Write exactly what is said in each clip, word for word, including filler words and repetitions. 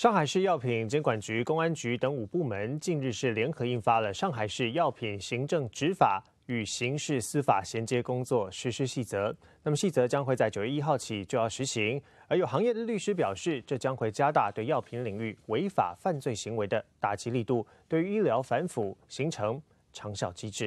上海市药品监管局、公安局等五部门近日是联合印发了《上海市药品行政执法与刑事司法衔接工作实施细则》。那么细则将会在九月一号起就要实行，而有行业的律师表示，这将会加大对药品领域违法犯罪行为的打击力度，对于医疗反腐形成长效机制。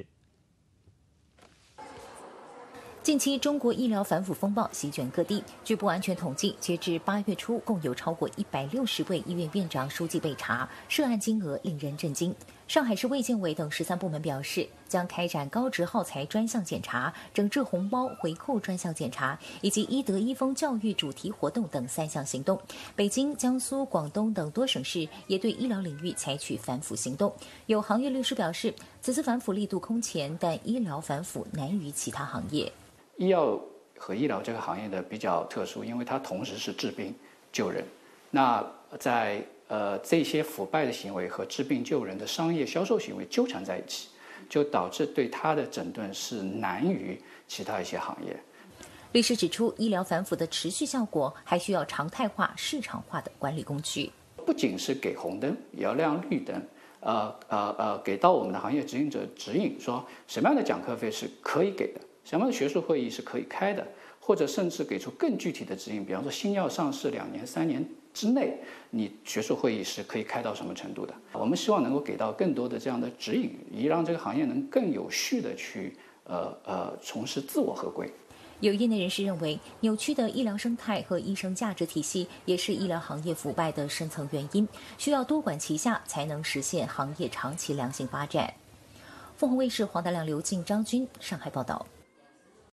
近期，中国医疗反腐风暴席卷各地。据不完全统计，截至八月初，共有超过一百六十位医院院长、书记被查，涉案金额令人震惊。上海市卫健委等十三部门表示，将开展高值耗材专项检查、整治红包回扣专项检查，以及医德医风教育主题活动等三项行动。北京、江苏、广东等多省市也对医疗领域采取反腐行动。有行业律师表示，此次反腐力度空前，但医疗反腐难于其他行业。 医药和医疗这个行业的比较特殊，因为它同时是治病救人。那在呃这些腐败的行为和治病救人的商业销售行为纠缠在一起，就导致对它的整顿是难于其他一些行业。 律师指出，医疗反腐的持续效果还需要常态化、市场化的管理工具， 不仅是给红灯，也要亮绿灯。呃呃呃，给到我们的行业指引者指引，说什么样的讲课费是可以给的。什么样的学术会议是可以开的，或者甚至给出更具体的指引，比方说新药上市两年、三年之内，你学术会议是可以开到什么程度的？我们希望能够给到更多的这样的指引，以让这个行业能更有序的去呃呃从事自我合规。 有业内人士认为，扭曲的医疗生态和医生价值体系也是医疗行业腐败的深层原因，需要多管齐下，才能实现行业长期良性发展。凤凰卫视黄达亮、刘静、张军上海报道。